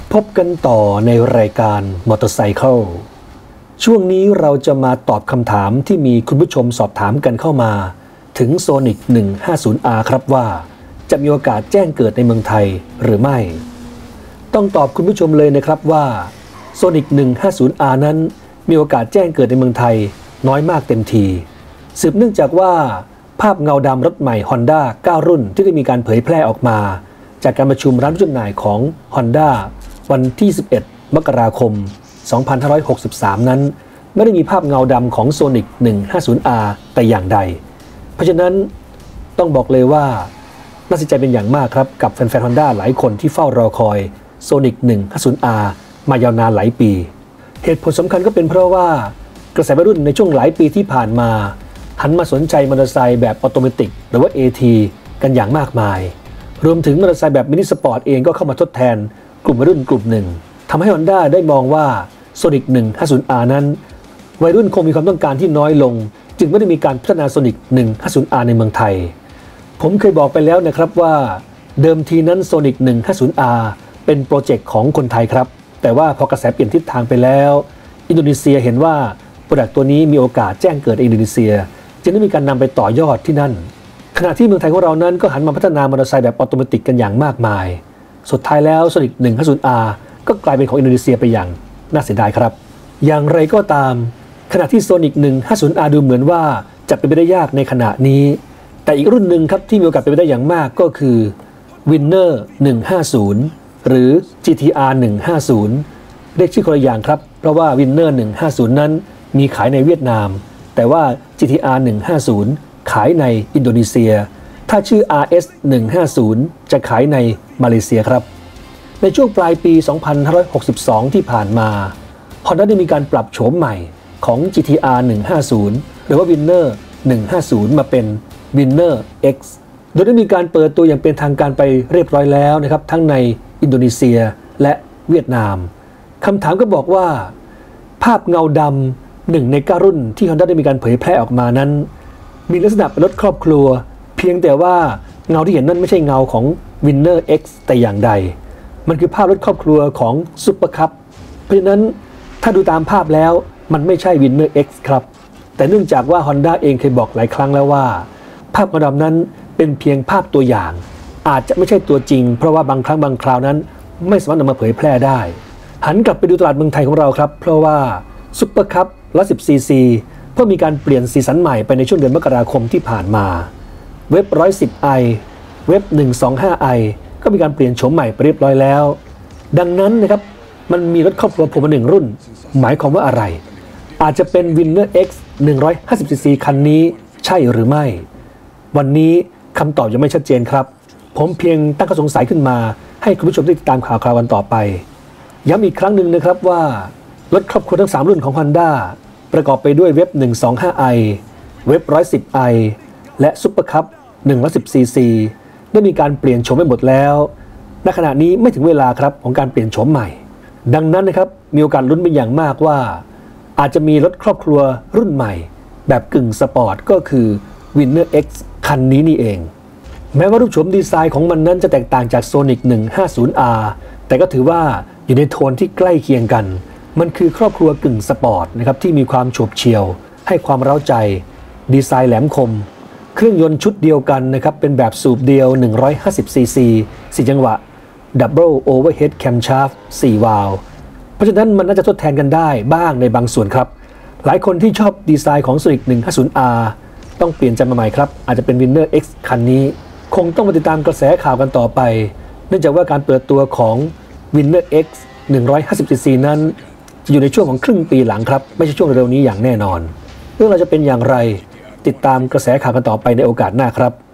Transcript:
พบกันต่อในรายการมอเตอร์ไซค์ช่วงนี้เราจะมาตอบคำถามที่มีคุณผู้ชมสอบถามกันเข้ามาถึง Sonic 150R ครับว่าจะมีโอกาสแจ้งเกิดในเมืองไทยหรือไม่ต้องตอบคุณผู้ชมเลยนะครับว่า Sonic 150R นั้นมีโอกาสแจ้งเกิดในเมืองไทยน้อยมากเต็มทีสืบเนื่องจากว่าภาพเงาดำรถใหม่ Honda 9 รุ่นที่ได้มีการเผยแพร่ออกมาจากการประชุมร้านจำหน่ายของ Honda วันที่ 11 มกราคม 2563 นั้นไม่ได้มีภาพเงาดำของ Sonic 150R แต่อย่างใดเพราะฉะนั้นต้องบอกเลยว่าน่าสนใจเป็นอย่างมากครับกับแฟนๆ Honda หลายคนที่เฝ้ารอคอย Sonic 150R มายาวนานหลายปีเหตุผลสำคัญก็เป็นเพราะว่ากระแสวัยรุ่นในช่วงหลายปีที่ผ่านมาหันมาสนใจมอเตอร์ไซค์แบบออโตเมติกหรือว่า AT กันอย่างมากมายรวมถึงมอเตอร์ไซค์แบบมินิสปอร์ตเองก็เข้ามาทดแทนกลุ่มวัยรุ่นกลุ่มหนึ่งทำให้ Honda ได้มองว่า Sonic 150R นั้นวัยรุ่นคงมีความต้องการที่น้อยลงจึงไม่ได้มีการพัฒนา Sonic 150R ในเมืองไทยผมเคยบอกไปแล้วนะครับว่าเดิมทีนั้น Sonic 150R เป็นโปรเจกต์ของคนไทยครับแต่ว่าพอกระแสเปลี่ยนทิศทางไปแล้วอินโดนีเซียเห็นว่าโปรดักต์ตัวนี้มีโอกาสแจ้งเกิดในอินโดนีเซียจึงได้มีการนำไปต่อยอดที่นั่นขณะที่เมืองไทยของเรานั้นก็หันมาพัฒนามอเตอร์ไซค์แบบออโตเมติกกันอย่างมากมายสุดท้ายแล้ว Sonic 150R ก็กลายเป็นของอินโดนีเซียไปอย่างน่าเสียดายครับอย่างไรก็ตามขณะที่ Sonic 150R ดูเหมือนว่าจะเป็นไปได้ยากในขณะนี้แต่อีกรุ่นหนึ่งครับที่มีโอกาสเป็นไปได้อย่างมากก็คือ Winner 150หรือ GTR 150เรียกชื่อคนละอย่างครับเพราะว่า Winner 150นั้นมีขายในเวียดนามแต่ว่า GTR 150ขายในอินโดนีเซียถ้าชื่อ RS 150จะขายในมาเลเซียครับในช่วงปลายปี 2562 ที่ผ่านมา Honda ได้มีการปรับโฉมใหม่ของ GTR 150หรือว่า Winner 150มาเป็น Winner X โดยได้มีการเปิดตัวอย่างเป็นทางการไปเรียบร้อยแล้วนะครับทั้งในอินโดนีเซียและเวียดนามคำถามก็บอกว่าภาพเงาดำ1ใน9รุ่นที่ Honda ได้มีการเผยแพร่ออกมานั้นมีลักษณะเป็นรถครอบครัวเพียงแต่ว่าเงาที่เห็นนั้นไม่ใช่เงาของ Winner X แต่อย่างใดมันคือภาพรถครอบครัวของ Super Cup เพราะฉะนั้นถ้าดูตามภาพแล้วมันไม่ใช่ Winner X ครับแต่เนื่องจากว่า Honda เองเคยบอกหลายครั้งแล้วว่าภาพเงาดำนั้นเป็นเพียงภาพตัวอย่างอาจจะไม่ใช่ตัวจริงเพราะว่าบางครั้งบางคราวนั้นไม่สามารถนำมาเผยแพร่ได้หันกลับไปดูตลาดเมืองไทยของเราครับเพราะว่า Super Cup 110cc เพิ่งมีการเปลี่ยนสีสันใหม่ไปในช่วงเดือนมกราคมที่ผ่านมาเว็บ 110i เว็บ 125i ก็มีการเปลี่ยนโฉมใหม่ไปเรียบร้อยแล้วดังนั้นนะครับมันมีรถครอบครัวผมมา1รุ่นหมายความว่าอะไรอาจจะเป็น Winner X 150cc คันนี้ใช่หรือไม่วันนี้คำตอบยังไม่ชัดเจนครับผมเพียงตั้งข้อสงสัยขึ้นมาให้คุณผู้ชมได้ติดตามข่าวกันต่อไปย้ำอีกครั้งหนึ่งนะครับว่ารถครอบครัวทั้ง3รุ่นของ Honda ประกอบไปด้วยเว็บ 125i เว็บ 110i และ Super Cup 110cc ได้มีการเปลี่ยนโฉมไปหมดแล้วณขณะนี้ไม่ถึงเวลาครับของการเปลี่ยนโฉมใหม่ดังนั้นนะครับมีโอกาสลุ้นเป็นอย่างมากว่าอาจจะมีรถครอบครัวรุ่นใหม่แบบกึ่งสปอร์ตก็คือ Winner X คันนี้นี่เองแม้ว่ารูปโฉมดีไซน์ของมันนั้นจะแตกต่างจาก Sonic 150R แต่ก็ถือว่าอยู่ในโทนที่ใกล้เคียงกันมันคือครอบครัวกึ่งสปอร์ตนะครับที่มีความโฉบเฉี่ยวให้ความเร้าใจดีไซน์แหลมคมเครื่องยนต์ชุดเดียวกันนะครับเป็นแบบสูบเดียว 150cc 4 จังหวะ Double Overhead Camshaft 4 วาล์วเพราะฉะนั้นมันน่าจะทดแทนกันได้บ้างในบางส่วนครับหลายคนที่ชอบดีไซน์ของ Sonic 150R ต้องเปลี่ยนใจมาใหม่ครับอาจจะเป็น Winner X คันนี้คงต้องมาติดตามกระแสข่าวกันต่อไปเนื่องจากว่าการเปิดตัวของ Winner X 150cc นั้นจะอยู่ในช่วงของครึ่งปีหลังครับไม่ใช่ช่วงเร็วนี้อย่างแน่นอนเรื่องเราจะเป็นอย่างไรติดตามกระแสข่าวกันต่อไปในโอกาสหน้าครับ